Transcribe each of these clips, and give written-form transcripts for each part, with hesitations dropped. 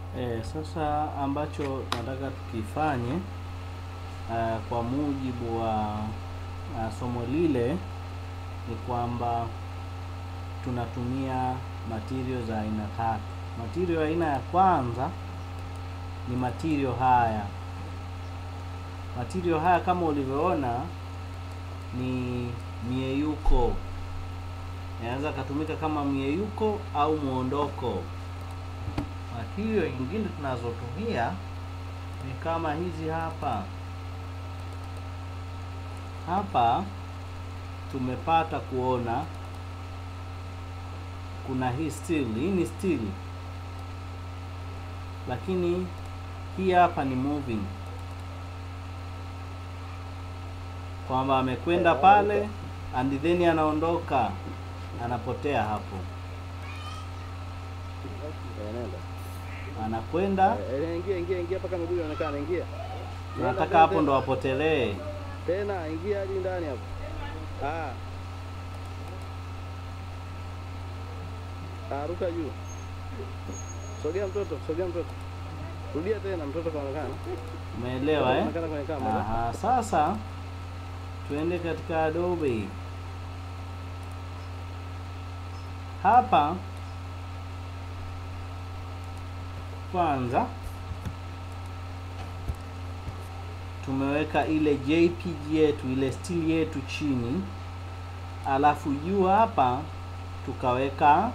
Sasa ambacho tunataka tukifanye kwa mujibu wa somo lile ni kwamba tunatumia material za aina tatu. Material aina ya kwanza ni material haya. Material haya kama ulivyoona ni mieyuko. Yanaweza kutumika kama mieyuko au muondoko. Material nyingine tunazotumia ni kama hizi hapa. Hapa tumepata kuona kuna hii steel. Hii ni steel, lakini hii hapa ni moving, kwamba amekwenda pale and then anaondoka, anapotea hapo, anakwenda ingia mpaka miguu inaonekana. Ingia, tunataka hapo ndo apotelee tena. Ingia hadi ndani hapo. Ruka juu. Sogea mtoto, sogea mtoto. Rudia tena, mtoto kaonekana. Umeelewa eh? Kwenye kamera. Aha, sasa tuende katika Adobe. Hapa kwanza tumeweka ile JPG yetu, ile stili yetu chini, alafu juu hapa tukaweka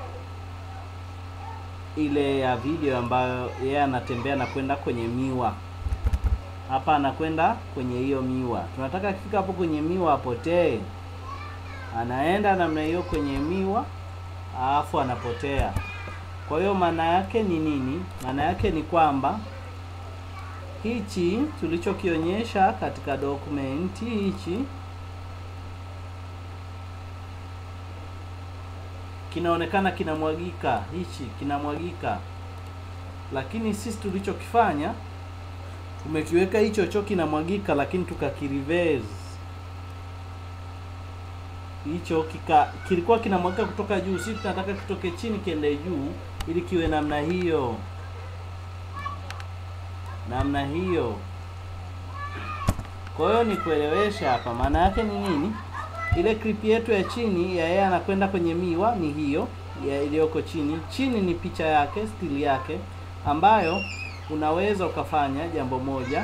ile ya video ambayo yeye anatembea na kwenda kwenye miwa. Hapa anakwenda kwenye hiyo miwa. Tunataka akifika hapo kwenye miwa apotee. Anaenda namna hiyo kwenye miwa, alafu anapotea. Kwa hiyo maana yake ni nini? Maana yake ni kwamba hichi tulichokionyesha katika dokumenti hichi kinaonekana kinamwagika, hichi kinamwagika, lakini sisi tulichokifanya tumekiweka hicho cho kinamwagika, lakini tukakireverse. Hicho kilikuwa kinamwagika kutoka juu, sisi tunataka kitoke chini kiende juu, ili kiwe namna hiyo, namna hiyo. Kwa hiyo ni kuelewesha hapa, maana yake ni nini? Ile clip yetu ya chini ya yeye anakwenda kwenye miwa ni hiyo ya iliyoko chini. Chini ni picha yake, stili yake, ambayo unaweza ukafanya jambo moja,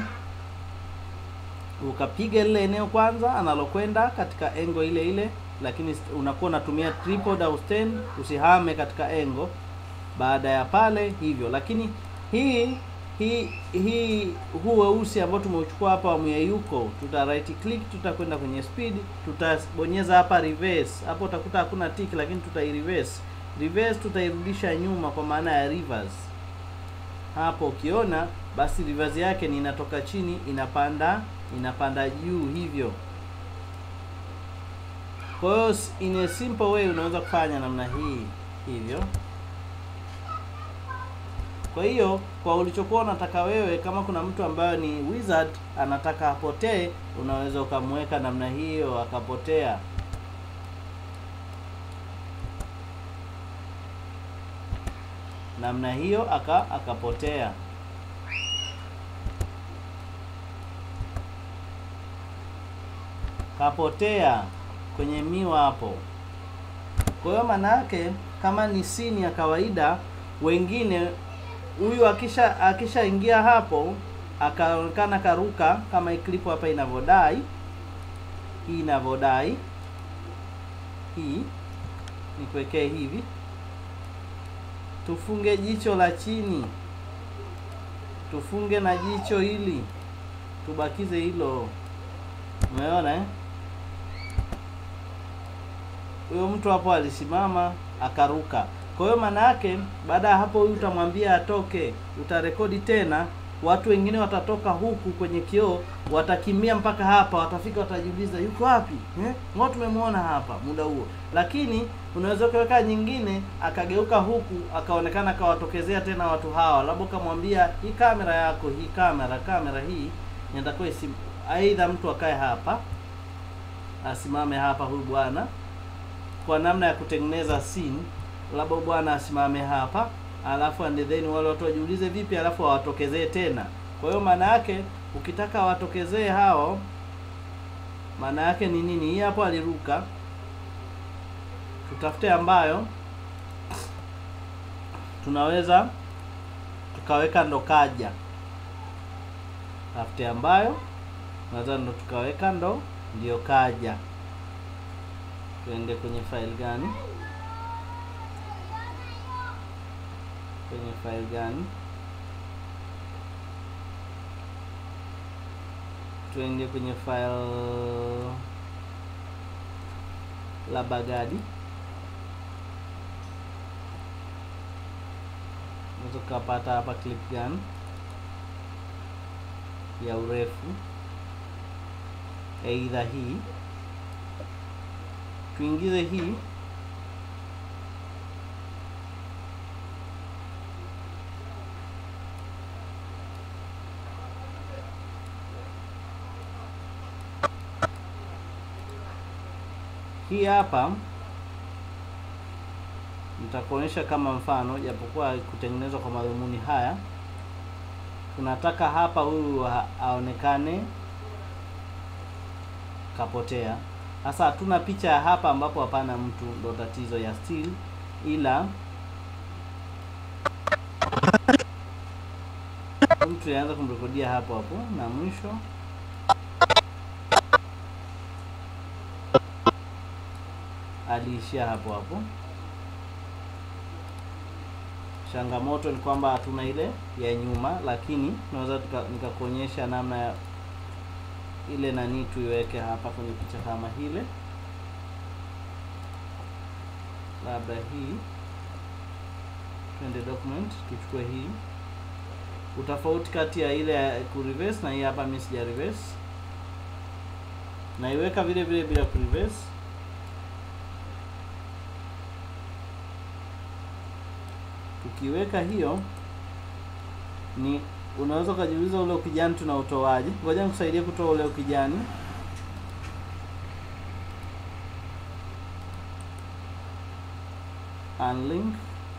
ukapiga lile eneo kwanza analokwenda katika engo ile ile, lakini unakuwa unatumia tripod au stand, usihame katika engo. Baada ya pale hivyo, lakini huu weusi ambao tumeuchukua hapa wa mwieyuko, tuta right click, tutakwenda kwenye speed, tutabonyeza hapa reverse. Hapo utakuta hakuna tick, lakini reverse. Reverse tutairudisha nyuma kwa maana ya reverse. Hapo ukiona basi reverse yake ni inatoka chini inapanda juu hivyo. Kwa hiyo in a simple way unaweza kufanya namna hii hivyo. Kwa hiyo kwa ulichokuwa unataka wewe, kama kuna mtu ambaye ni wizard anataka apotee, unaweza ukamweka namna hiyo akapotea. Namna hiyo akapotea. Kapotea kwenye miwa hapo. Kwa hiyo maana yake kama ni scene ya kawaida, wengine huyu akishaingia hapo akaonekana karuka, kama hii clip hapa inavodai, hii inavodai, hii nikuwekee hivi, tufunge jicho la chini, tufunge na jicho hili, tubakize hilo. Umeona eh? Huyo mtu hapo alisimama akaruka. Kwa hiyo maana yake baada ya hapo, huyu utamwambia atoke, utarekodi tena, watu wengine watatoka huku kwenye kioo, watakimbia mpaka hapa, watafika, watajiuliza yuko wapi? Ngao tumemwona hapa muda huo. Lakini unaweza kuweka nyingine, akageuka huku, akaonekana kawatokezea tena watu hawa. Labda kamwambia hii kamera yako, hii kamera hii inatakiwa aidha mtu akae hapa, asimame hapa huyu bwana, kwa namna ya kutengeneza scene. Labda bwana asimame hapa, alafu and then wale watu wajiulize vipi, alafu hawatokezee tena. Kwa hiyo maana yake ukitaka watokezee hao, maana yake ni nini? Hii hapo aliruka, tutafute ambayo tunaweza tukaweka ndo kaja. Tafute ambayo tunaweza ndo tukaweka ndo ndio kaja. Tuende kwenye file gani? Kwenye file gani? Tuende kwenye file la Bagadi. Tukapata hapa clip gun ya urefu, aidha hii tuingize hii, hii hapa nitakuonyesha kama mfano, japokuwa kutengenezwa kwa madhumuni haya. Tunataka hapa huyu aonekane kapotea. Sasa hatuna picha ya hapa ambapo hapana mtu, ndo tatizo ya still, ila mtu yaanza kumrekodia hapo hapo na mwisho aliishia hapo hapo. Changamoto ni kwamba hatuna ile ya nyuma, lakini tunaweza nikakuonyesha namna ya ile nani tuiweke hapa kwenye picha kama hile. Labda hii, twende document, tuchukue hii. Utofauti kati ya ile ya ku reverse na hii hapa, mimi sija reverse, na iweka vile vile bila ku reverse. Tukiweka hiyo, ni unaweza kujiuliza ule ukijani tunautoaje? Ngoja nikusaidie kutoa ule ukijani. Unlink,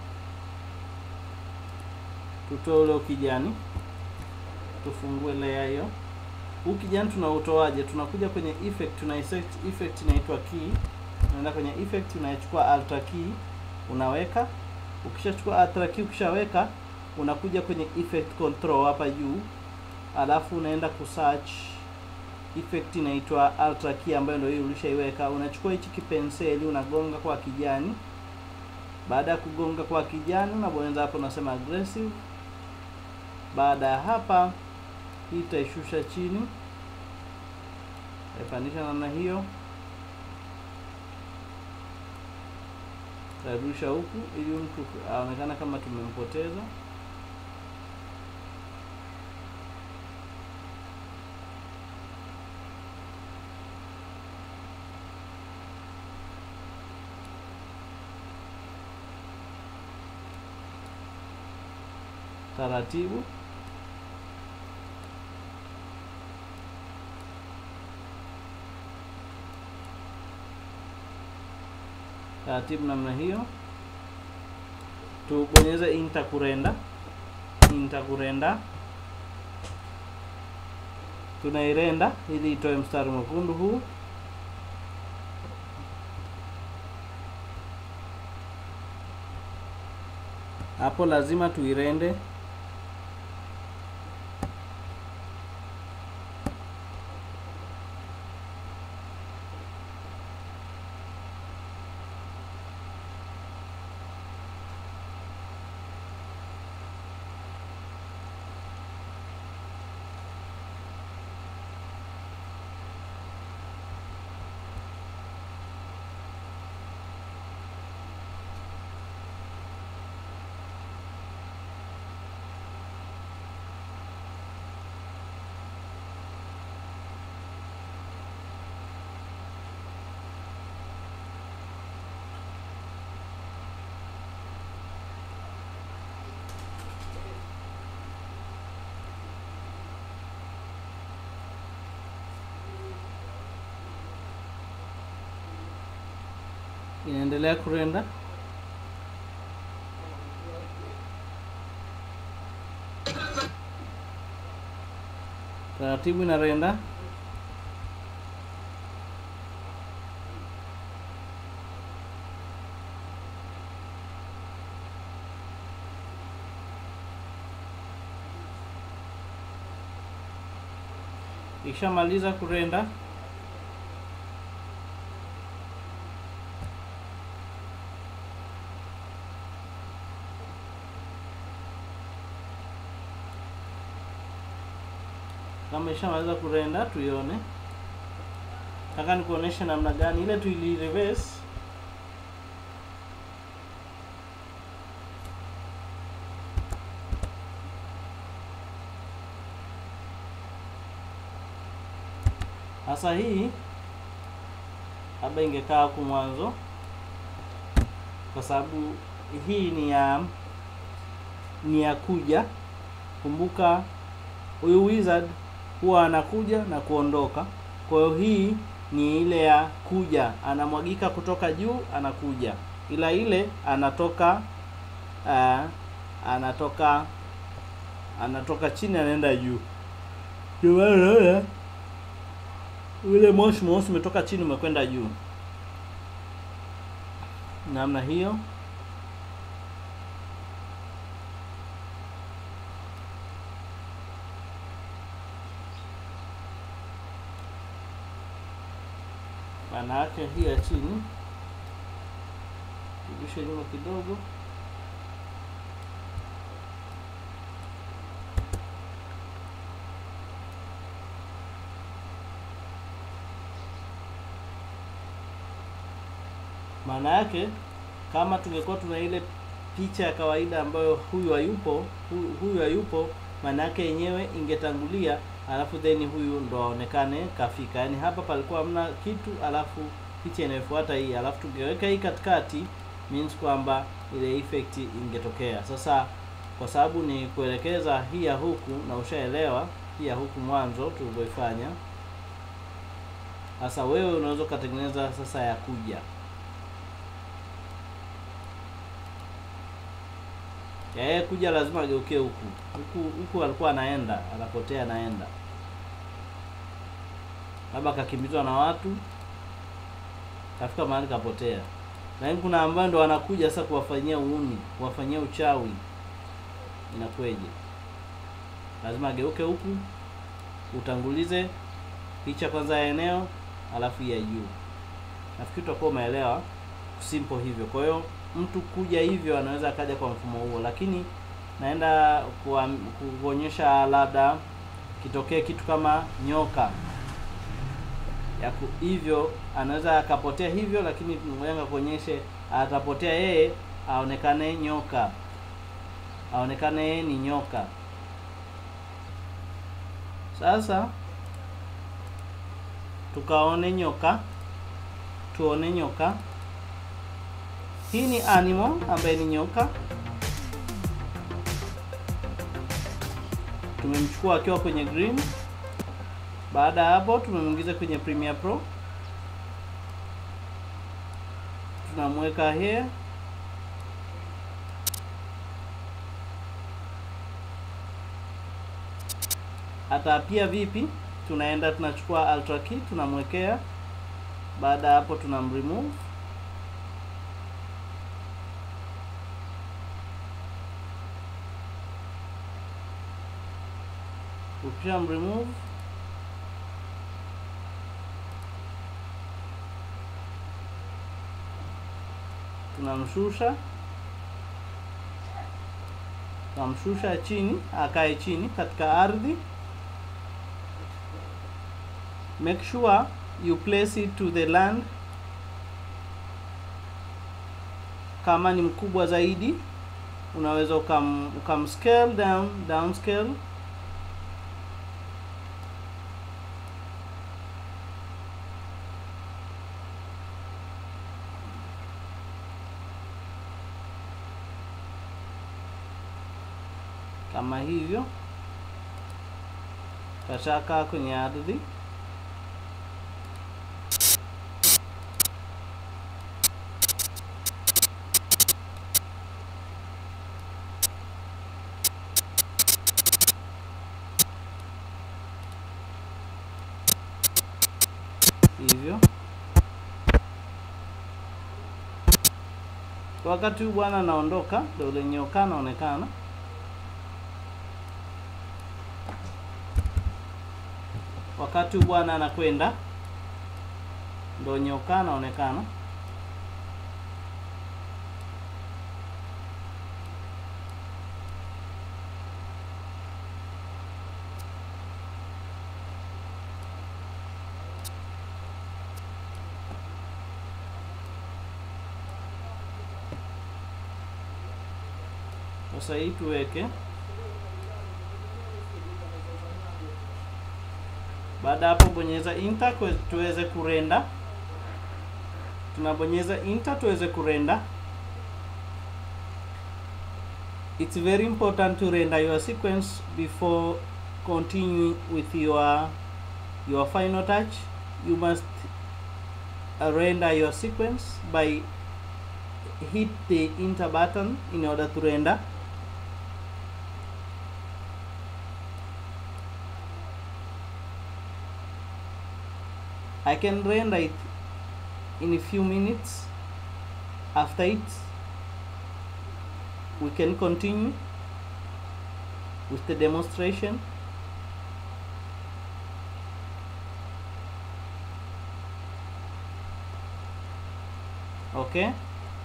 tutoe ule ukijani, tufungue layer hiyo. Ukijani tunautoaje? Tunakuja kwenye effect, tuna effect inaitwa key. Unaenda kwenye effect, unachukua alt key, unaweka. Ukishachukua alt key, ukishaweka, unakuja kwenye effect control hapa juu, alafu unaenda kusearch effect inaitwa alt key ambayo ndio hiyo ulishaiweka. Unachukua hichi kipenseli, unagonga kwa kijani. Baada ya kugonga kwa kijani, unabonyeza hapo, unasema aggressive. Baada ya hapa, hii itaishusha chini, ipandisha namna hiyo, tarudisha huku ili mtu aonekana kama tumempoteza. Taratibu. Taratibu namna hiyo. Tubonyeze interkurenda. Interkurenda. Tunairenda ili itoe mstari mwekundu huu. Hapo lazima tuirende. Inaendelea kurenda. taratibu inarenda. Ikishamaliza kurenda, kama ishamaliza kurenda, tuione. Nataka nikuoneshe namna gani ile tuili reverse. Sasa hii labda ingekaa huku mwanzo, kwa sababu hii ni ya kuja. Kumbuka huyu wizard huwa anakuja na kuondoka. Kwa hiyo hii ni ile ya kuja, anamwagika kutoka juu anakuja, ila ile anatoka anatoka chini anaenda juu. Ule moshi umetoka chini umekwenda juu, namna hiyo. Maana yake hii ya chini, rudisha nyuma kidogo. Maana yake kama tungekuwa tuna ile picha ya kawaida ambayo huyu hayupo, maana yake yenyewe ingetangulia, alafu then huyu ndo aonekane kafika. Yaani hapa palikuwa hamna kitu, alafu picha inayofuata hii, alafu tungeweka hii katikati, means kwamba ile effect ingetokea. Sasa kwa sababu ni kuelekeza hii ya huku na ushaelewa hii ya huku mwanzo tulivyoifanya, sasa wewe unaweza kutengeneza sasa ya kuja. Yeye kuja lazima ageukie huku alikuwa anaenda, anapotea anaenda. Labda kakimbizwa na watu, kafika mahali kapotea. Lakini kuna ambao ndo wanakuja sasa kuwafanyia uuni, kuwafanyia uchawi. Inakweje? Lazima ageuke huku, utangulize picha kwanza ya eneo, alafu ya juu. Nafikiri utakuwa umeelewa simple hivyo. Kwa hiyo mtu kuja hivyo anaweza akaja kwa mfumo huo, lakini naenda kuonyesha labda kitokee kitu kama nyoka hivyo, anaweza akapotea hivyo, lakini ngoja kuonyeshe atapotea yeye, aonekane nyoka, aonekane yeye ni nyoka. Sasa tukaone nyoka, tuone nyoka. Hii ni animal ambaye ni nyoka. Tumemchukua akiwa kwenye green. Baada ya hapo tumemwingiza kwenye Premiere Pro. Tunamweka here. Atapia vipi? Tunaenda tunachukua Ultra key tunamwekea. Baada ya hapo tunamremove. Ukishamremove, tunamshusha chini, akae chini katika ardhi. Make sure you place it to the land. Kama ni mkubwa zaidi, unaweza scale down scale. Kama hivyo, kashaka kwenye ardhi. hivyo. Wakati huu bwana anaondoka, ndio ile nyoka anaonekana. Wakati huu bwana anakwenda, ndio nyoka anaonekana. Sasa hii tuweke. Baada hapo bonyeza enter tuweze kurenda. Tunabonyeza enter tuweze kurenda. It's very important to render your sequence before continuing with your final touch. You must render your sequence by hit the enter button in order to render. I can render it in a few minutes. After it, we can continue with the demonstration. Okay.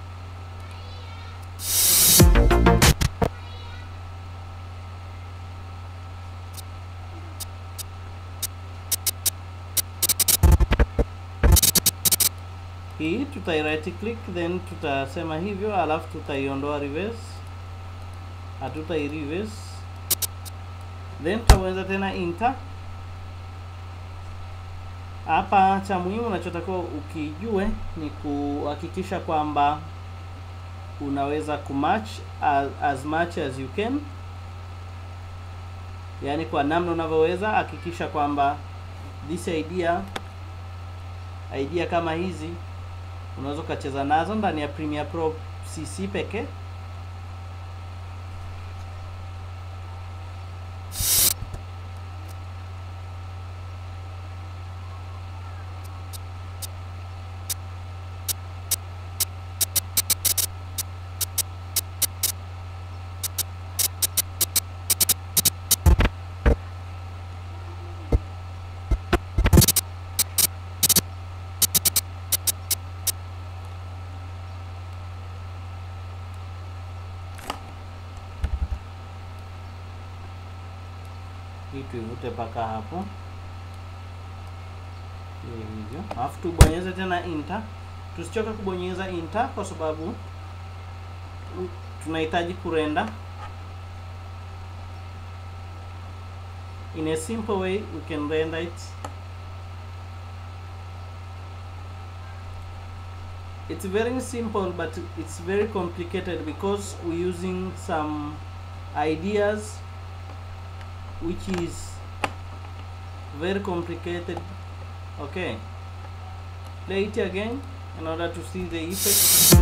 Hii tutai right click, then tutasema hivyo, alafu tutaiondoa reverse, hatutai reverse, then tutaweza tena enter. Hapa cha muhimu unachotakiwa ukijue ni kuhakikisha kwamba unaweza kumatch as much as you can, yani kwa namna unavyoweza. Hakikisha kwamba this idea kama hizi unaweza kucheza nazo ndani ya Premiere Pro CC pekee. Hii tuivute paka hapo hivyo, alafu tubonyeze tena enter. Tusichoke kubonyeza enter kwa sababu tunahitaji kurenda. In a simple way we can render it. It's very simple, but it's very complicated because we're using some ideas which is very complicated. Okay, play it again in order to see the effect.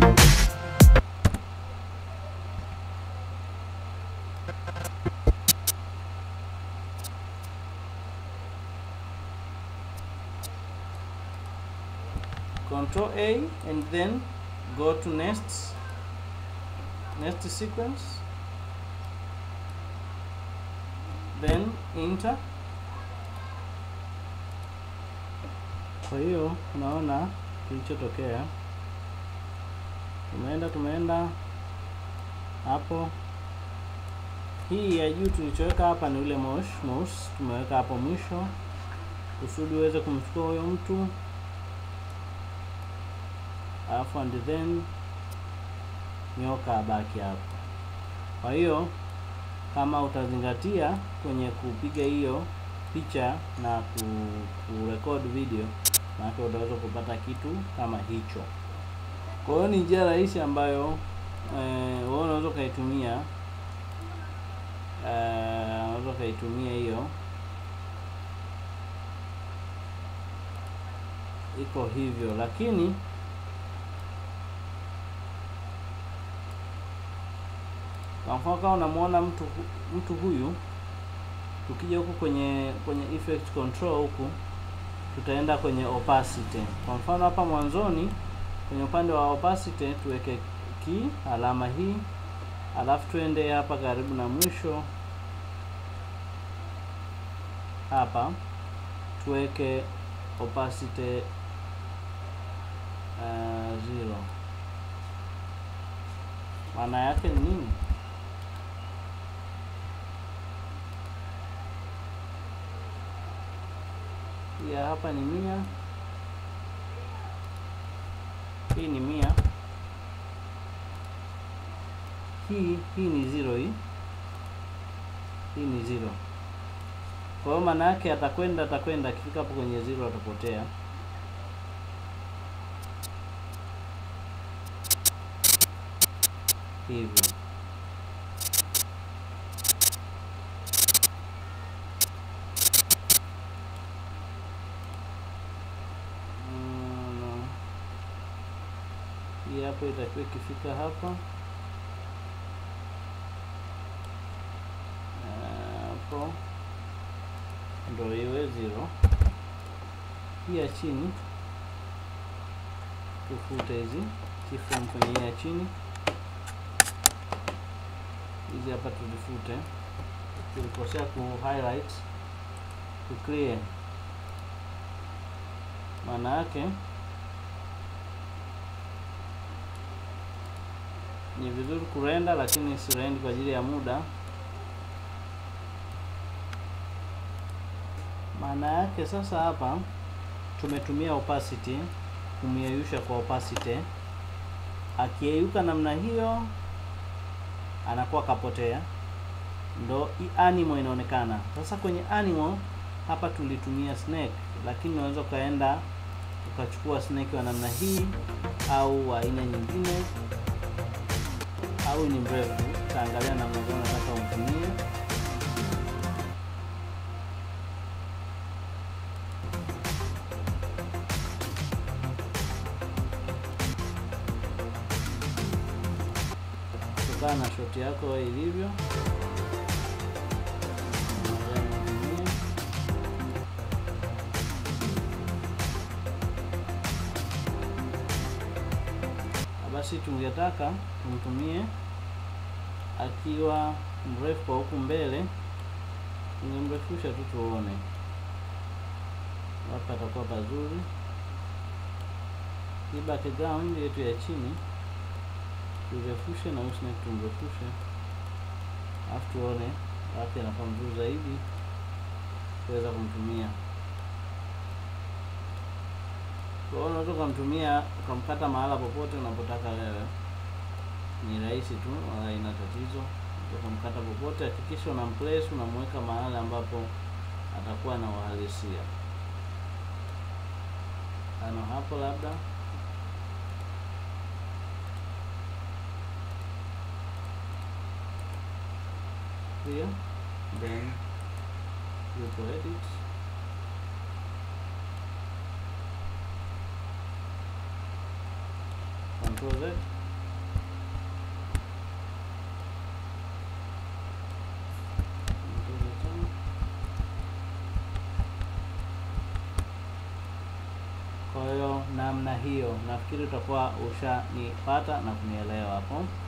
Control A and then go to next sequence, then enter. Kwa hiyo unaona kilichotokea, tumeenda hapo. Hii ya juu tulichoweka hapa ni ule mouse tumeweka hapo mwisho kusudi uweze kumchukua huyo mtu, alafu and then nyoka abaki hapo. Kwa hiyo kama utazingatia kwenye kupiga hiyo picha na kurecord video, maana utaweza kupata kitu kama hicho. Kwa hiyo ni njia rahisi ambayo wewe unaweza ukaitumia hiyo. Iko hivyo, lakini kwa mfano kama unamuona mtu huyu, tukija huku kwenye effect control huku tutaenda kwenye opacity. Kwa mfano hapa mwanzoni kwenye upande wa opacity tuweke alama hii, alafu tuende hapa karibu na mwisho hapa tuweke opacity 0. Maana yake ni nini? Ya hapa ni 100, hii ni 100, hii ni 0, hii ni 0. Kwa hiyo maana yake atakwenda akifika hapo kwenye 0 atapotea. Hivyo hii hapo itakiwa ikifika hapa hapo ndio iwe 0. Hii ya chini tufute hizi keyframe kwenye hii ya chini, hizi hapa tuzifute, tulikosea ku highlight, to clear. Maana yake ni vizuri kurenda, lakini sirendi kwa ajili ya muda. Maana yake sasa hapa tumetumia opacity kumyeyusha kwa opacity, akiyeyuka namna hiyo anakuwa kapotea, ndo animal inaonekana. Sasa kwenye animal hapa tulitumia snake, lakini unaweza ukaenda ukachukua snake wa namna hii au wa aina nyingine, au ni mrefu, utaangalia namna gani unataka umtumie. Kutokana na shoti yako ilivyo. Basi tungetaka tumtumie akiwa mrefu kwa huku mbele, tungemrefusha tu tuone hapa atakuwa pazuri. Hii background yetu ya chini turefushe na usine tumrefushe, alafu tuone wapi anakuwa mzuri zaidi kuweza kumtumia. Kwa hiyo unaweza kumtumia ukamkata mahala popote unapotaka wewe, ni rahisi tu, wala haina tatizo. Ukamkata popote, hakikisha unamplace, unamweka mahali ambapo atakuwa na uhalisia. Ano hapo labda here, then you go edit, Control Z, kwa hiyo namna hiyo nafikiri utakuwa ushanipata na kunielewa hapo.